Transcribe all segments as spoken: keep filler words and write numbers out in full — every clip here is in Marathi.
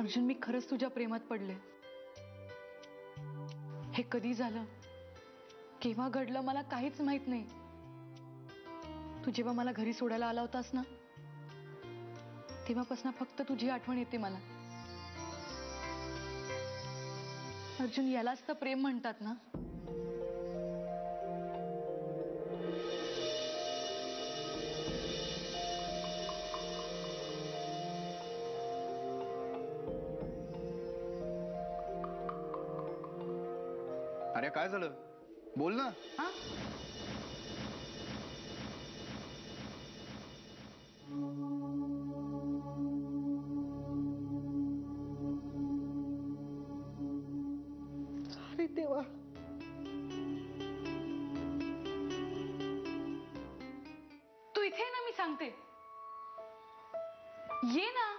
अर्जुन, मी खरंच तुझ्या प्रेमात पडले. हे कधी झालं, केव्हा घडलं मला काहीच माहित नाही. तू जेव्हा मला घरी सोडायला आला होतास ना, तेव्हापासून फक्त तुझी आठवण येते मला. अर्जुन, यालाच तर प्रेम म्हणतात ना. अरे काय झालं, बोल ना. हा, अरे देवा, तू इथे आहे ना, मी सांगते. ये ना.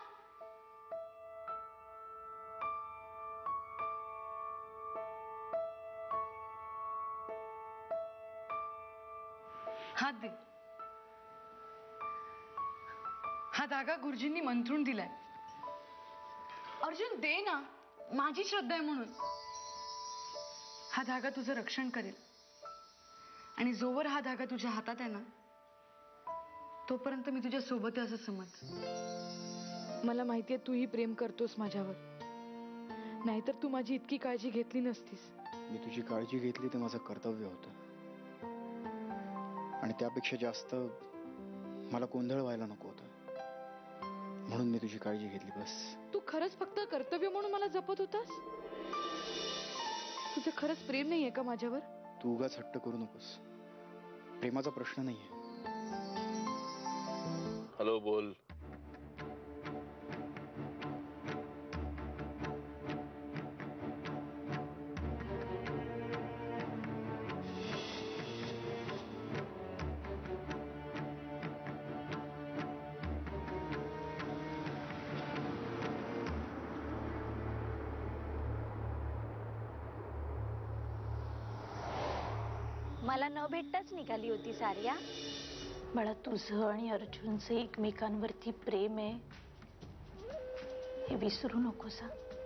हात दे. हा धागा गुरुजींनी मंत्रून दिलाय. अर्जुन, दे ना, माझी श्रद्धा आहे म्हणून. हा धागा तुझं रक्षण करेल आणि जोवर हा धागा तुझ्या हातात आहे ना, तोपर्यंत मी तुझ्या सोबत आहे असं समज. मला माहितीये तूही प्रेम करतोस माझ्यावर, नाहीतर तू माझी इतकी काळजी घेतली नसतीस. मी तुझी काळजी घेतली ते माझं कर्तव्य होतं, आणि त्यापेक्षा जास्त मला गोंधळ व्हायला नको होता, म्हणून मी तुझी काळजी घेतली बस. तू खरंच फक्त कर्तव्य म्हणून मला जपत होतास? तुझं खरंच प्रेम नाहीये का माझ्यावर? तू उगाच हट्ट करू नकोस, प्रेमाचा प्रश्न नाहीये. हॅलो, बोल. मला न भेटताच निघाली होती सारिया. मला तुझं आणि अर्जुनचं एकमेकांवरती प्रेम आहे हे विसरू नकोस.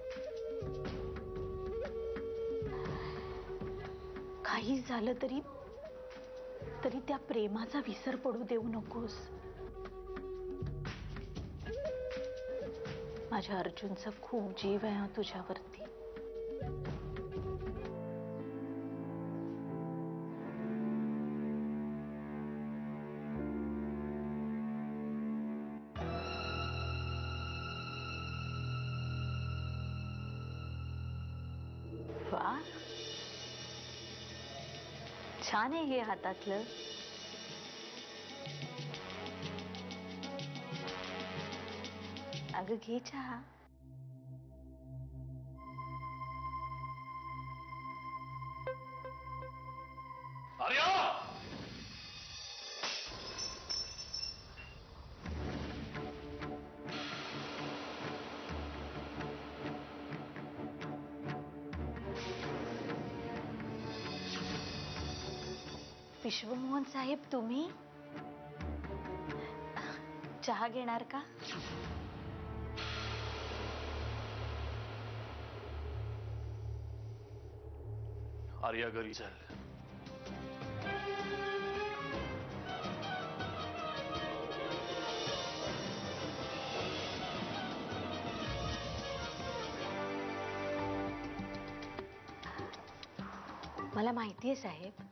काही झालं तरी तरी त्या प्रेमाचा विसर पडू देऊ नकोस. माझ्या अर्जुनचा खूप जीव आहे तुझ्यावरती. वा, छान आहे हे हातातलं. अगं घे चहा. आर्या! विश्वमोहन साहेब, तुम्ही चहा घेणार का? आर्या, घरी चल. मला माहिती आहे साहेब,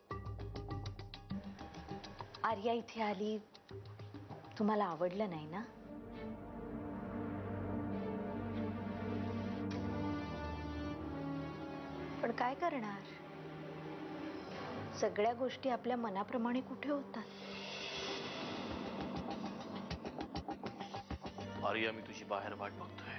आर्या इथे आली तुम्हाला आवडलं नाही ना? पण काय करणार, सगळ्या गोष्टी आपल्या मनाप्रमाणे कुठे होतात. आर्या, मी तुझी बाहेर वाट बघतोय.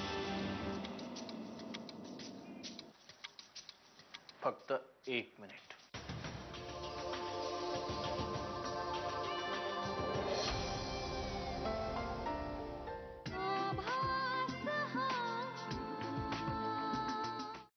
फक्त एक मिनिट.